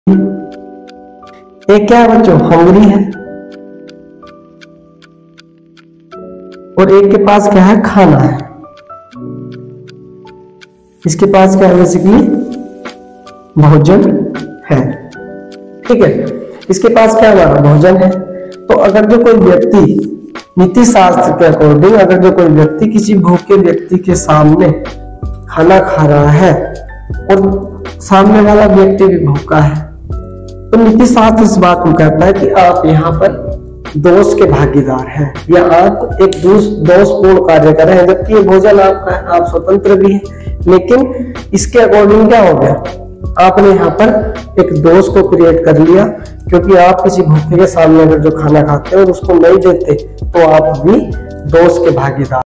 एक क्या है बच्चों, हंगरी है, और एक के पास क्या है, खाना है। इसके पास क्या है, बेसिकली भोजन है। ठीक है, इसके पास क्या है, भोजन है। तो अगर जो कोई व्यक्ति नीति शास्त्र के अकॉर्डिंग, अगर जो कोई व्यक्ति किसी भूखे व्यक्ति के सामने खाना खा रहा है और सामने वाला व्यक्ति भी भूखा है, तो नीति शास्त्र इस बात को कहता है कि आप यहाँ पर दोष के भागीदार हैं, या आप एक दोषपूर्ण कार्य कर रहे हैं, जबकि ये भोजन आपका है, आप स्वतंत्र भी हैं। लेकिन इसके अकॉर्डिंग क्या हो गया, आपने यहाँ पर एक दोष को क्रिएट कर लिया, क्योंकि आप किसी भूखे के सामने अगर जो खाना खाते हैं और उसको नहीं देते तो आप भी दोष के भागीदार।